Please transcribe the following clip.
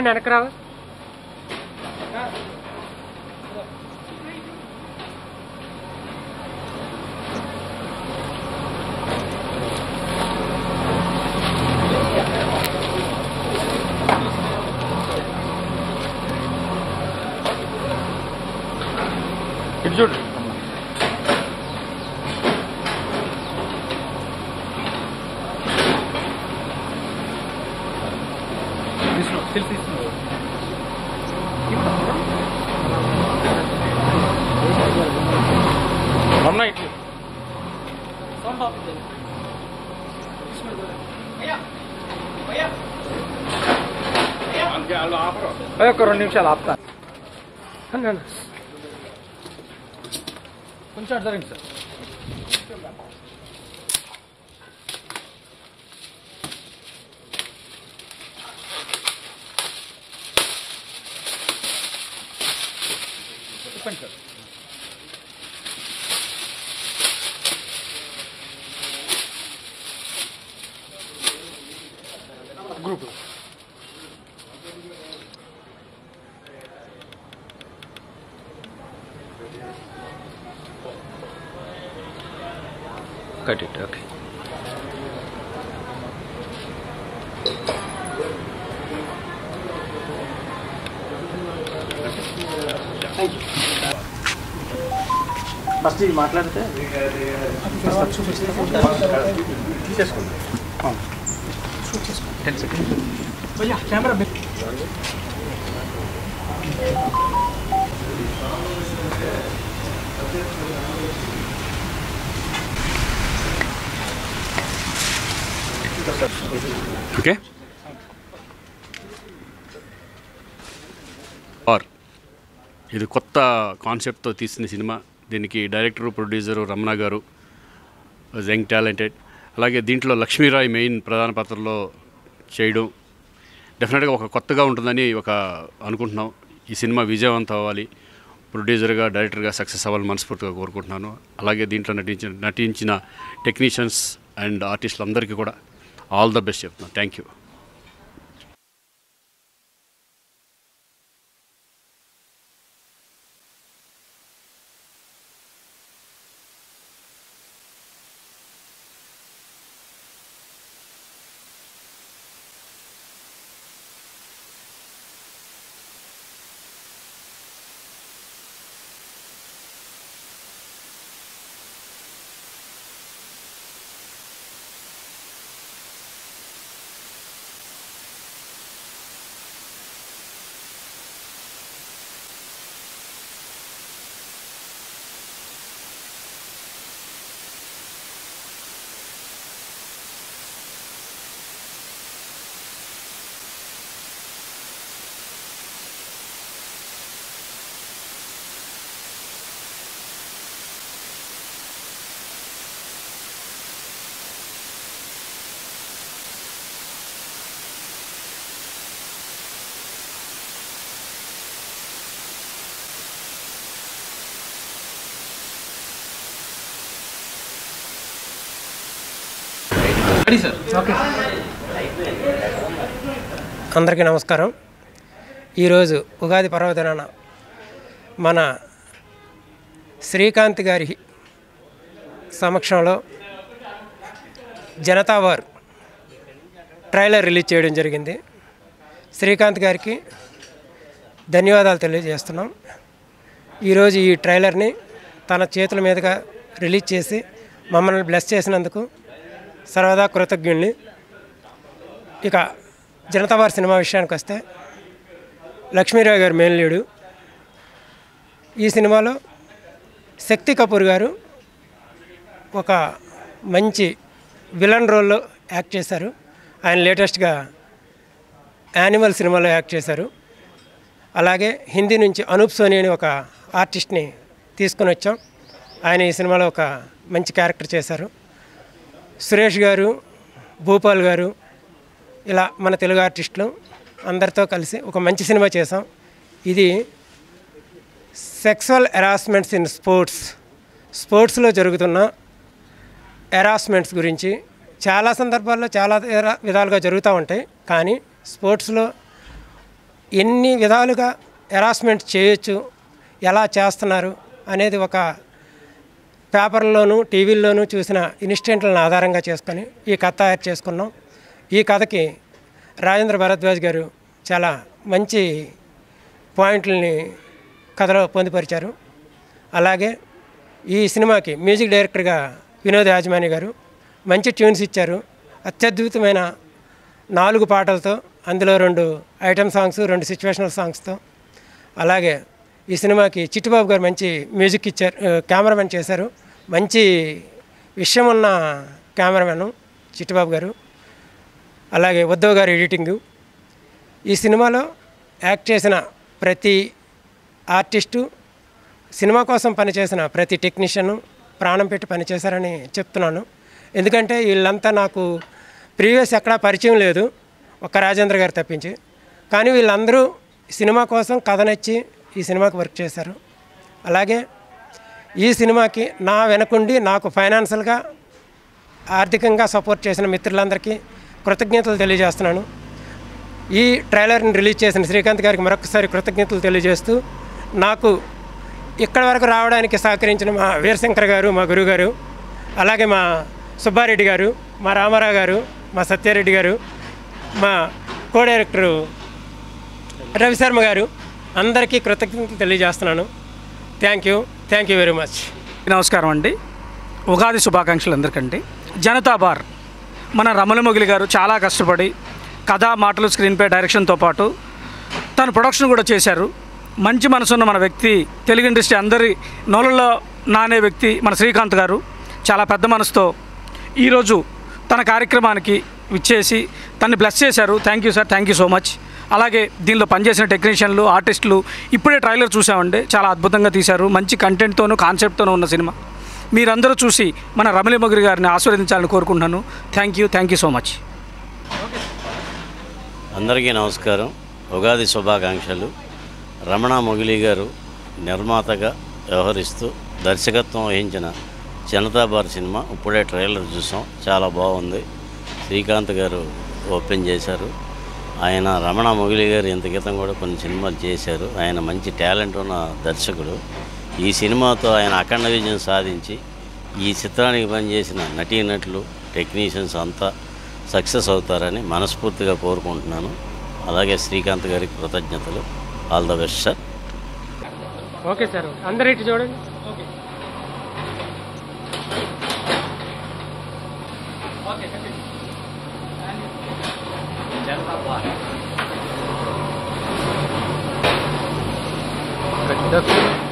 రావండి వెనక్కి రావు. ఇటు చూడు. రమణ ఇట్లు ఒక 2 నిమిషాలు ఆపుతా. కొంచెం అర్థమైంది సార్. చెప్పండి sir. Group cut it. Okay. Thank you. First you మాట్లాడితే తీసేసుకోండి. 10 seconds. భయ్యా కెమెరా బిట్. ఓకే. ఇది కొత్త కాన్సెప్ట్తో తీసిన సినిమా. దీనికి డైరెక్టరు ప్రొడ్యూసరు రమణ గారు, యంగ్ టాలెంటెడ్. అలాగే దీంట్లో లక్ష్మీరాయ్ మెయిన్ ప్రధాన పాత్రలో చేయడం డెఫినెట్గా ఒక కొత్తగా ఉంటుందని అనుకుంటున్నాం. ఈ సినిమా విజయవంతం అవ్వాలి, ప్రొడ్యూసర్గా డైరెక్టర్గా సక్సెస్ అవ్వాలని మనస్ఫూర్తిగా కోరుకుంటున్నాను. అలాగే దీంట్లో నటించిన టెక్నీషియన్స్ అండ్ ఆర్టిస్టులు అందరికీ కూడా ఆల్ ద బెస్ట్ చెప్తున్నాను. Thank you. అందరికీ నమస్కారం. ఈరోజు ఉగాది పర్వదినాన మన శ్రీకాంత్ గారి సమక్షంలో జనతా వార్ ట్రైలర్ రిలీజ్ చేయడం జరిగింది. శ్రీకాంత్ గారికి ధన్యవాదాలు తెలియజేస్తున్నాం. ఈరోజు ఈ ట్రైలర్ని తన చేతుల మీదుగా రిలీజ్ చేసి మమ్మల్ని బ్లెస్ చేసినందుకు సర్వదా కృతజ్ఞుల్ని. ఇక జనతా వార్ సినిమా విషయానికి వస్తే లక్ష్మీరావు గారు మెయిన్ లీడు. ఈ సినిమాలో శక్తి కపూర్ గారు ఒక మంచి విలన్ రోల్లో యాక్ట్ చేశారు. ఆయన లేటెస్ట్గా యానిమల్ సినిమాలో యాక్ట్ చేశారు. అలాగే హిందీ నుంచి అనూప్ సోని అని ఒక ఆర్టిస్ట్ని తీసుకొని వచ్చాం. ఆయన ఈ సినిమాలో ఒక మంచి క్యారెక్టర్ చేశారు. సురేష్ గారు, భూపాల్ గారు, ఇలా మన తెలుగు ఆర్టిస్టులు అందరితో కలిసి ఒక మంచి సినిమా చేసాం. ఇది సెక్సువల్ హెరాస్మెంట్స్ ఇన్ స్పోర్ట్స్లో జరుగుతున్న హెరాస్మెంట్స్ గురించి చాలా సందర్భాల్లో చాలా విధాలుగా జరుగుతూ ఉంటాయి. కానీ స్పోర్ట్స్లో ఎన్ని విధాలుగా హెరాస్మెంట్ చేయొచ్చు, ఎలా చేస్తున్నారు అనేది ఒక పేపర్లోనూ టీవీల్లోనూ చూసిన ఇన్సిడెంట్లను ఆధారంగా చేసుకొని ఈ కథ తయారు చేసుకున్నాం. ఈ కథకి రాజేంద్ర భరద్వాజ్ గారు చాలా మంచి పాయింట్లని కథలో పొందుపరిచారు. అలాగే ఈ సినిమాకి మ్యూజిక్ డైరెక్టర్గా వినోద్ యాజమాని గారు మంచి ట్యూన్స్ ఇచ్చారు. అత్యద్భుతమైన 4 పాటలతో, అందులో 2 ఐటమ్ సాంగ్స్, 2 సిచ్యువేషనల్ సాంగ్స్తో. అలాగే ఈ సినిమాకి చిట్టుబాబు గారు మంచి మ్యూజిక్ ఇచ్చారు, కెమెరామెన్ చేశారు. మంచి విషయం ఉన్న కెమెరామెన్ చిట్టుబాబు గారు. అలాగే ఉద్ధవ్ గారు ఎడిటింగు. ఈ సినిమాలో యాక్ట్ చేసిన ప్రతి ఆర్టిస్టు, సినిమా కోసం పనిచేసిన ప్రతి టెక్నీషియను ప్రాణం పెట్టి పనిచేశారని చెప్తున్నాను. ఎందుకంటే వీళ్ళంతా నాకు ప్రీవియస్ ఎక్కడా పరిచయం లేదు, ఒక్క రాజేంద్ర గారు తప్పించి. కానీ వీళ్ళందరూ సినిమా కోసం కథ నచ్చి ఈ సినిమాకి వర్క్ చేశారు. అలాగే ఈ సినిమాకి నా వెనకుండి నాకు ఫైనాన్షియల్గా ఆర్థికంగా సపోర్ట్ చేసిన మిత్రులందరికీ కృతజ్ఞతలు తెలియజేస్తున్నాను. ఈ ట్రైలర్ని రిలీజ్ చేసిన శ్రీకాంత్ గారికి మరొకసారి కృతజ్ఞతలు తెలియజేస్తూ, నాకు ఇక్కడి వరకు రావడానికి సహకరించిన మా వీరశంకర్ గారు, మా గురువు గారు, అలాగే మా సుబ్బారెడ్డి గారు, మా రామారావు గారు, మా సత్యారెడ్డి గారు, మా కో డైరెక్టరు రవిశర్మ గారు, అందరికీ కృతజ్ఞతలు తెలియజేస్తున్నాను. Thank you very much. నమస్కారం అండి. ఉగాది శుభాకాంక్షలు అందరికండి. జనతా బార్ మన రమణమొగిలి గారు చాలా కష్టపడి కథ, మాటలు, స్క్రీన్పై డైరెక్షన్తో పాటు తను ప్రొడక్షన్ కూడా చేశారు. మంచి మనసున్న మన వ్యక్తి, తెలుగు ఇండస్ట్రీ అందరి నోళ్ళలో నానే వ్యక్తి మన శ్రీకాంత్ గారు చాలా పెద్ద మనసుతో ఈరోజు తన కార్యక్రమానికి విచ్చేసి తన్ని బ్లెస్ చేశారు. Thank you sir, thank you so much. అలాగే దీనిలో పనిచేసిన టెక్నీషియన్లు, ఆర్టిస్టులు, ఇప్పుడే ట్రైలర్ చూసామండి, చాలా అద్భుతంగా తీశారు. మంచి కంటెంట్తోనూ కాన్సెప్ట్తోనూ ఉన్న సినిమా. మీరందరూ చూసి మన రమణమొగిలి గారిని ఆశీర్వదించాలని కోరుకుంటున్నాను. Thank you so much. అందరికీ నమస్కారం, ఉగాది శుభాకాంక్షలు. రమణమొగిలి గారు నిర్మాతగా వ్యవహరిస్తూ దర్శకత్వం వహించిన జనతా బార్ సినిమా ఇప్పుడే ట్రైలర్ చూసాం, చాలా బాగుంది. శ్రీకాంత్ గారు ఓపెన్ చేశారు. ఆయన రమణమొగిలి గారు ఇంత క్రితం కూడా కొన్ని సినిమాలు చేశారు. ఆయన మంచి టాలెంట్ ఉన్న దర్శకుడు. ఈ సినిమాతో ఆయన అఖండ విజయం సాధించి ఈ చిత్రానికి పనిచేసిన నటీనటులు, టెక్నీషియన్స్ అంతా సక్సెస్ అవుతారని మనస్ఫూర్తిగా కోరుకుంటున్నాను. అలాగే శ్రీకాంత్ గారికి కృతజ్ఞతలు. All the best sir. Okay sir, అందరూ ఇటు చూడండి. ఓకే